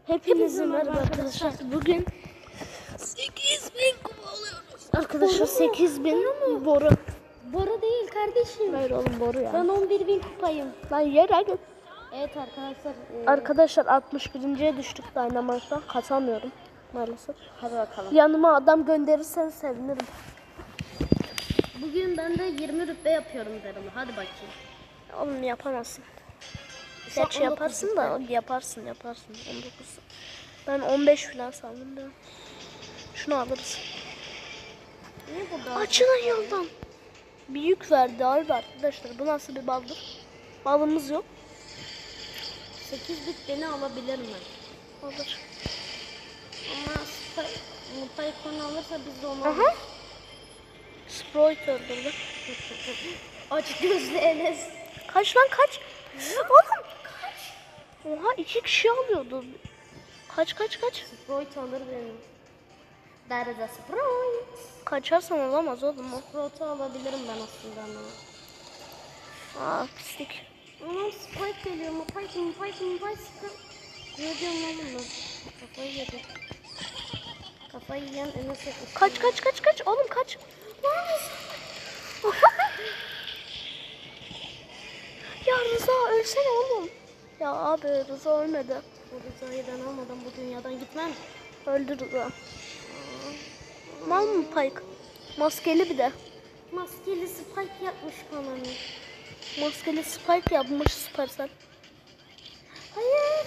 Hepinize merhaba arkadaşlar. Bugün 8000 kupa alıyoruz. Arkadaşlar 8000 boru. Boru değil kardeşim. Hayır oğlum boru ya. Ben 11.000 kupayım. Lan yer hadi. Evet arkadaşlar. Arkadaşlar 61.ye düştük Dynamite'da. Katamıyorum maalesef. Hadi bakalım. Yanıma adam gönderirsen sevinirim. Bugün ben de 20 rütbe yapıyorum derim. Hadi bakayım. Oğlum yapamazsın. Sen Gerçi 19 yaparsın da yaparsın 19. Ben 15 falan sandım da. Şunu alırız. Niye burada? Açılın yoldan. Bir yük verdi abi arkadaşlar. Bu nasıl bir baldır? Balımız yok. 8 bit beni alabilir mi? Alır. Ama Spike alırsa biz de onu Aha. alırız. Sprite öldürdü. Aç gözlü Enes. Kaç lan kaç. Oğlum kaç. Oha 2 kişi alıyordu. Kaç. Sprite alır benim. That is a Sprite. Kaçarsan olamaz oğlum o. Sprite'ı alabilirim ben aslında ama. Aa pislik. Anam Spike geliyor mu? Spike. Ne diyorum oğlum ben? Kafayı yedim. Kafayı yiyen Enes etmiş. Kaç. Oğlum kaç. Ya Rıza ölsene oğlum. Ya abi Rıza ölmedi. Bu Rıza'yı ben almadan bu dünyadan gitmem. Öldü Rıza. Mal mı Pike? Maskeli bir de. Maskeli Spike yapmış bana ne? Maskeli Spike yapmış Supercell. Hayır.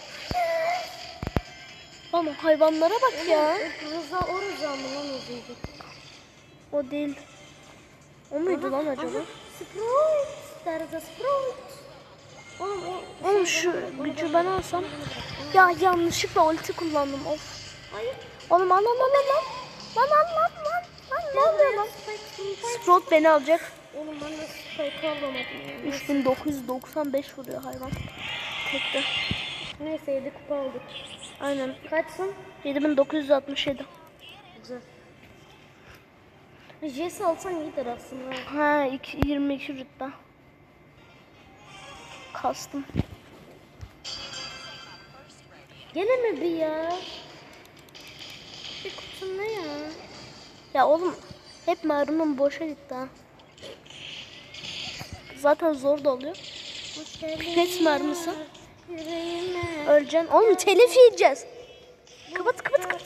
Lan o hayvanlara bak ya. Rıza o Rıza mı lan o diyecek? O değil. O muydu lan acaba? Sprite. That is a Sprite. Oğlum o... Oğlum şu gücü ben alsam. Ya yanlışlıkla ulti kullandım of. Hayır. Oğlum al. Lan ne oluyor lan? Sprout beni alacak. Oğlum ben de Spike'ı alamadım ya. 3995 vuruyor hayvan. Tekte. Neyse 7 kupa aldık. Aynen. Kaçsın? 7967. Güzel. Jess alsan iyidir aslında. Ha 22 rütbe. Kastım. Gene mi bir ya? Bir kutu ne ya? Ya oğlum hep mermim boşa gitti ha. Zaten zor da oluyor. Hoş geldin. Pes mermisi. Yüreğime. Öleceksin. Oğlum telif yiyeceğiz. Kapat.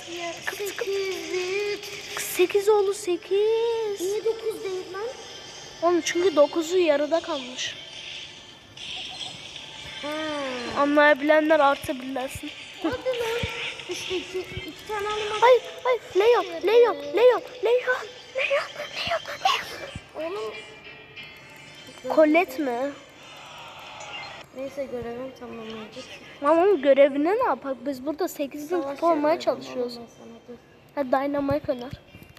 8 oldu 8. Niye 9 değil lan? Oğlum çünkü 9'u yarıda kalmış. Ha. Anlayabilenler artabilirsin. Hadi lan. İşte iki tane almak. Hayır. Leon. Oğlum. Colette mi? Neyse görevim tamamlanacak. Lan onun görevine ne yapak? Biz burada 8'in kupa olmaya çalışıyoruz. Hadi Dynamite oynar.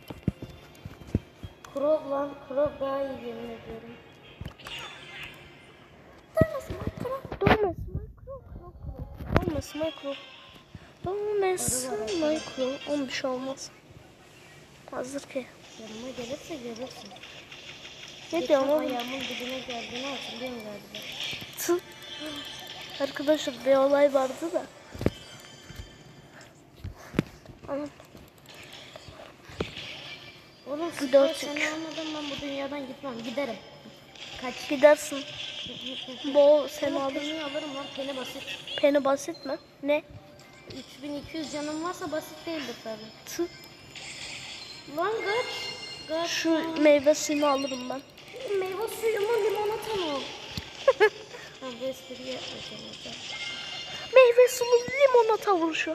Crow lan. Crow daha iyi yemin ediyorum. Dolmasın Micro. Oğlum bir şey olmaz. Hazır ki. Yanıma gelirse görürsün. Ne diyorsun oğlum? Ayağımın dibine geldiğini hatırlıyorum galiba. Tı. Arkadaşlar bir olay vardı da. Anam. Oğlum Bu Spike dört seni yük. almadan ben bu dünyadan gitmem. Giderim. Kaç. Gidersin. Bo seni alır. Penny alırım lan. Penny basit. Penny basit mi? Ne? 3200 canım varsa basit değildir tabii. Tı. Lan kaç. Şu meyve suyunu alırım ben. Meyve suyu mu limonata mı? Ha bu espriyi yapmayacağım. Meyve sulu limonata vuruşu.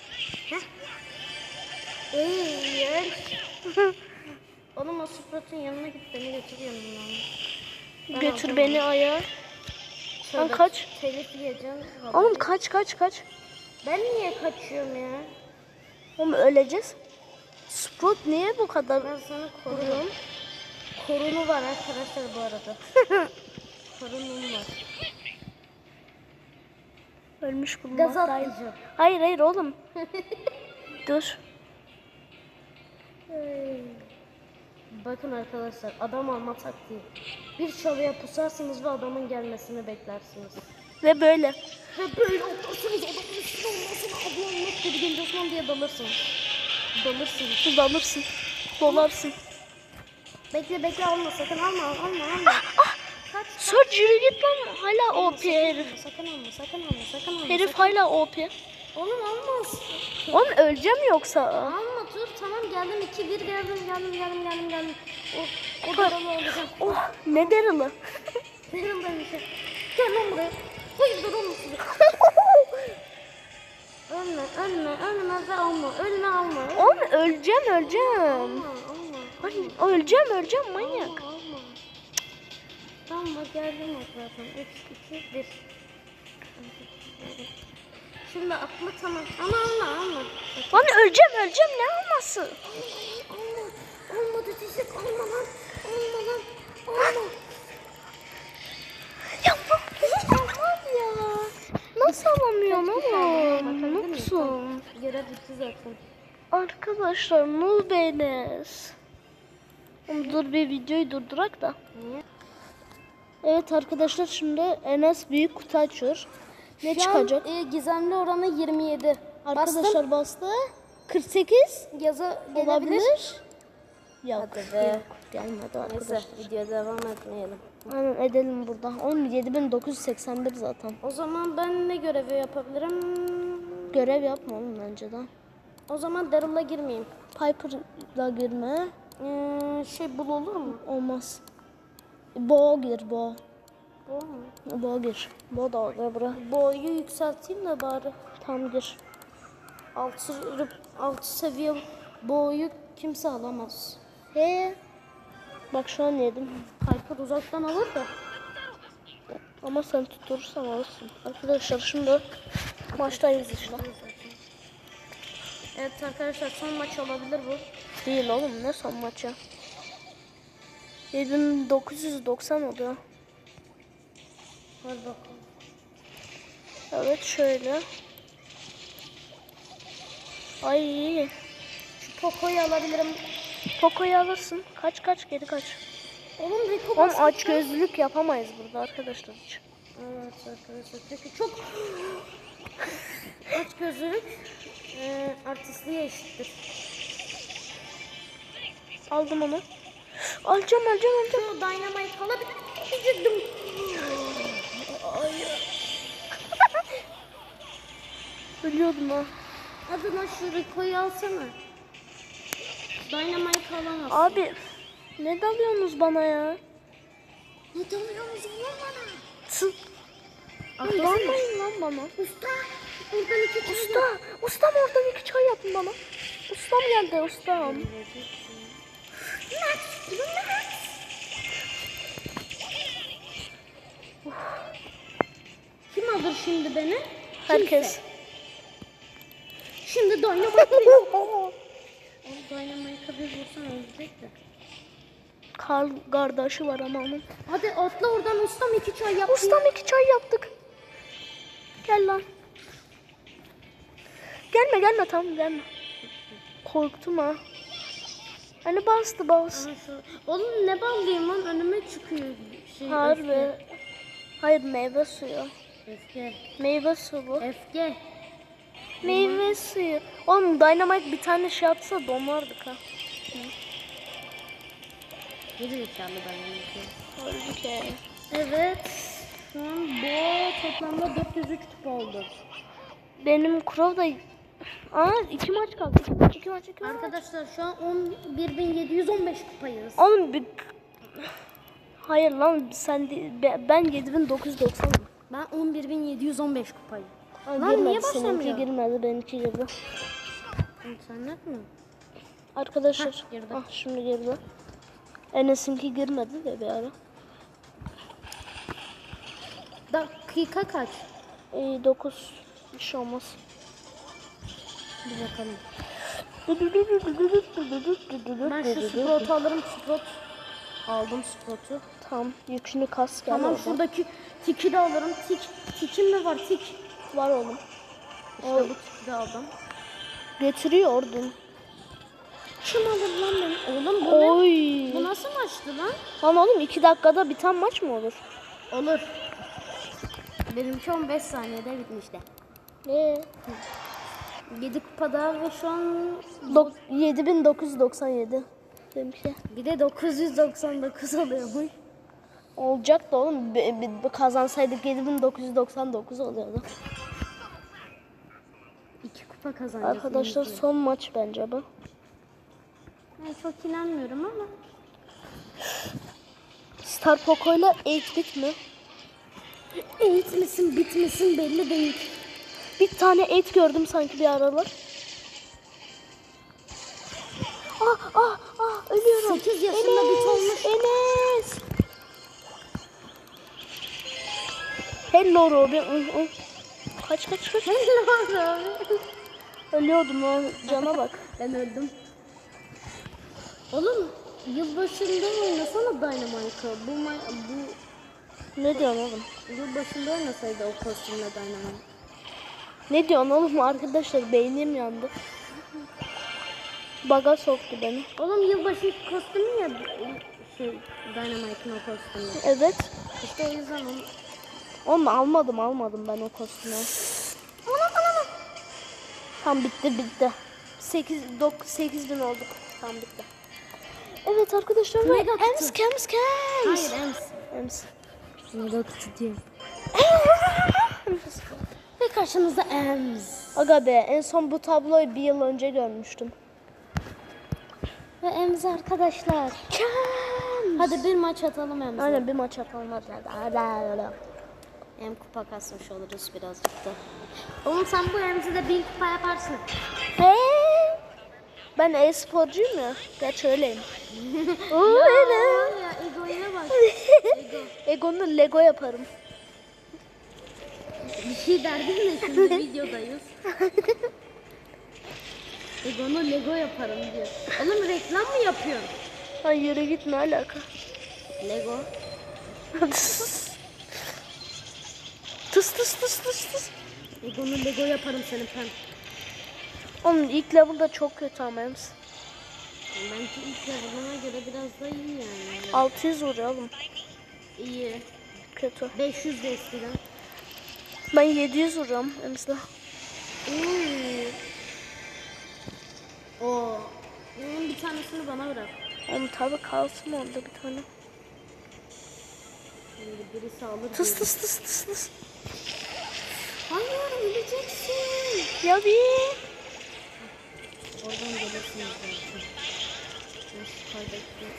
Yer. Oğlum o Sprite'ın yanına git beni götür yanından. Götür beni ayağa. Lan kaç. Telif yiyeceğim. Oğlum kaç. Ben niye kaçıyorum ya? Oğlum öleceğiz. Sprout niye bu kadar? Ben sana koruyorum. Korunu var arkadaşlar bu arada. Korunum var. Ölmüş Gaz bulunmaktayım. atlayacağım. Hayır oğlum. Dur. Bakın arkadaşlar adam alma taktiği. Bir çalıya pusarsınız ve adamın gelmesini beklersiniz. Ve böyle. Ve böyle otursunuz adamın üstüne olmasın. Ablam nasıl dedi genç Osman diye dalırsın. Dalırsın. Dalırsın. Dolarsın. Bekle alma sakın alma. Kaç. Search yürü git lan. Hala OP herif. Sakın alma. Herif hala OP. Oğlum olmaz. Oğlum öleceğim yoksa. Alma dur tamam geldim 2-1 geldim. O daralı alacağım. Oh ne deralı. Benim ben bir şey. Gel lan buraya. Hayırdır oğlum sizi. Ölme ve alma. Ölme alma. Oğlum öleceğim. Alma. Ay, öleceğim manyak. Alma. Tamam bak geldim bak zaten. 3, 2, 1. Şimdi atla tamam. Ama alma. Lan öleceğim ne alması? Olmadı çiçek alma lan. Ya tamam ya. Nasıl alamıyorum oğlum? Noobsun. Görev bitti zaten. Arkadaşlar noob Enes. Dur bir videoyu durdurak da. Niye? Evet arkadaşlar şimdi Enes büyük kutu açıyor. Ne Şu çıkacak? an, gizemli oranı 27. Arkadaşlar bastı. 48 Yaza gelebilir. olabilir. Yok. Hadi be. Gelmedi arkadaşlar. Neyse video devam etmeyelim. Aynen edelim burada. Oğlum 7981 zaten. O zaman ben ne görevi yapabilirim? Görev yapma oğlum bence de. O zaman Daryl'a girmeyeyim. Piper'la girme. Bul olur mu? Olmaz. Bo gir bo. Bu mu? Bo gir. Bo da orada bura. Boyu yükselteyim de bari. Tam gir. 6 seviye boyu kimse alamaz. He. Bak şu an yedim. Piper uzaktan alır da. Ama sen tutturursan alırsın. Arkadaşlar şimdi maçtayız işte. Evet arkadaşlar son maç olabilir bu. Değil oğlum ne son maçı? 7990 oluyor. Hadi bakalım. Evet şöyle. Ay. Şu Poco'yu alabilirim. Poco'yu alırsın. Kaç geri kaç. Oğlum Rico Oğlum aç gözlülük yapamayız burada arkadaşlar hiç. Evet arkadaşlar peki çok aç gözlülük artistliğe eşittir. Aldım onu. Alacağım. Şu Dynamite alabilirim. Ölüyordum ha. Adına şu Rico'yu alsana. Dynamite alamazsın. Abi ne dalıyorsunuz bana ya? Ne dalıyorsunuz oğlum bana? Tı. Dalmayın lan bana. Usta. Oradan 2 Ustam oradan 2 çay yapın bana. Ustam geldi ustam. Kim alır şimdi beni? Herkes. Şimdi Dynamite'ı Oğlum Dynamite'a bir vursan ölecek de. Kardeşi var ama onun. Hadi atla oradan ustam 2 çay yap. Ustam 2 çay yaptık. Gel lan. Gelme tamam gelme. Korktum ha. Hani bastı. Oğlum ne ballıyım lan önüme çıkıyor. Harbi. Hayır meyve suyu. Öfke. Meyve suyu bu. Öfke. Meyve suyu. Oğlum Dynamite bir tane şey atsa donardık ha. Geri zekalı Dynamite. Halbuki. Evet. Şu an bu toplamda 403 kupa oldu. Benim Crow da... Aa 2 maç kaldı. 2 maç. Arkadaşlar şu an 11.715 kupayız. Oğlum bir... Hayır lan sen ben 7990. Ben 11.715 kupayım. Lan Girmedi, niye başlamıyor? seninki girmedi, benimki girdi. İnternet mi? Arkadaşlar, girdi. Şimdi girdi. Enes'inki girmedi de bir ara. Dakika kaç? 9 bir şey olmaz. Bir bakalım. Ben şu Sprout'u alırım. Sprout. Aldım Sprout'u. Tamam, yükünü kas gel Tamam oradan. şuradaki tiki de alırım. Tikim mi var? Tik. Var oğlum. İşte bu tiki de aldım. Getiriyor oradan. Kim alır lan beni? Oğlum bu ne? Oy. Bu nasıl maçtı lan? Lan oğlum 2 dakikada biten maç mı olur? Olur. Benimki 15 saniyede bitmişti. Ne? 7 kupada ve şu an 7997. Benimki. bir de 999 oluyormuş. Olacak da oğlum kazansaydık 7999 oluyordu. 2 kupa kazanacağız. Arkadaşlar son maç bence bu. Ben çok inanmıyorum ama. Star Poco'yla 8-bit mi? Eğitmesin bitmesin belli değil. Bir tane 8 gördüm sanki bir aralar. Ölüyorum. 8 yaşında bit olmuş. Enes. Hello Robin. Kaç. Ölüyordum lan. Cana bak. Ben öldüm. Oğlum yılbaşında oynasana Dynamite'ı. Bu Ne diyorsun oğlum? yılbaşında oynasaydı o kostümle Dynamite. Ne diyorsun oğlum? Arkadaşlar beynim yandı. Baga soktu beni. Oğlum yılbaşı kostümü ya Dynamite'ın o kostümü. Evet. İşte o yüzden onu. Onu almadım ben o kostümü. Tam bitti. 8.000 olduk. Tam bitti. Evet arkadaşlar. Mega kutu. Ems. Hayır Ems. Ems. Mega kutu diyorum. Ve karşınızda Ems. Aga be en son bu tabloyu bir yıl önce görmüştüm. Ve Ems arkadaşlar. Hadi bir maç atalım Ems'le. Aynen bir maç yapalım hadi. Hem kupa kasmış oluruz birazcık da. Oğlum sen bu Ems'i de 1000 kupa yaparsın. Ben e-sporcuyum ya. Gerçi öyleyim. Ya egoya bak. Egon'u Lego yaparım. Bir şey derdin de şimdi videodayız. Ego'nu Lego yaparım diyor. Oğlum reklam mı yapıyorsun? Ay yürü git ne alaka? Lego. Tıs. Ego'nu Lego yaparım senin pen. Onun ilk level'da çok kötü ama Ems. Bence ilk level'ına göre biraz da iyi yani. 600 vuruyor oğlum. İyi. Kötü. 500 de eskiden. Ben 700 vuruyorum Ems'le. Oo. Bunun bir tanesini bana bırak. Oğlum tabi kalsın orada bir tane. Şimdi birisi alır. Tıs. Hayır öleceksin. Ya bir. Oradan gelirsiniz zaten. Nasıl kaybettim?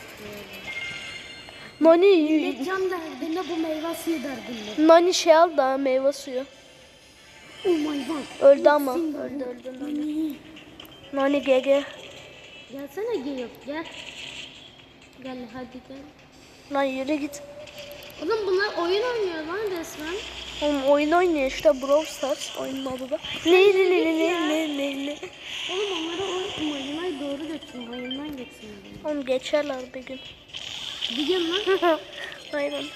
Nani Can derdinde bu meyve suyu derdinde. Nani şey al da meyve suyu. Oh my god. Öldü ama. Öldü Nani. Nani GG. Gelsene Geyok gel. Gel hadi gel. Lan yürü git. Oğlum bunlar oyun oynuyor lan resmen. Oğlum oyun oynuyor işte Brawl Stars oyunun adı da. Ne. Oğlum onları o mayına doğru götürün. Mayından geçsin. Oğlum geçerler bir gün. Bir gün lan. Aynen.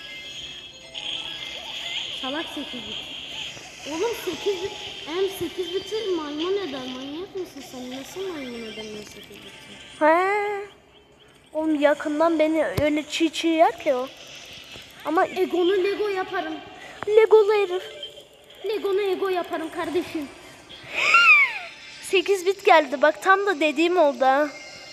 Salak 8 bit. Oğlum 8 bit. Hem 8 biti maymun eder. Manyak mısın sen? Nasıl maymun edemiyor 8 biti? He. Oğlum yakından beni öyle çiğ yer ki o. Ama Ego'nu Lego yaparım. Legolu herif. Lego'nu Ego yaparım kardeşim. 8 bit geldi bak tam da dediğim oldu ha.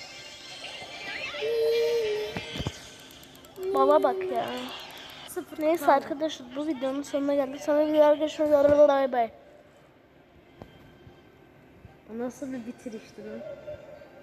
Baba bak ya. Sıfır Neyse kaldı. arkadaşlar bu videonun sonuna geldik. Sana bir arkadaşlar bay bay. O nasıl bir bitirişti lan?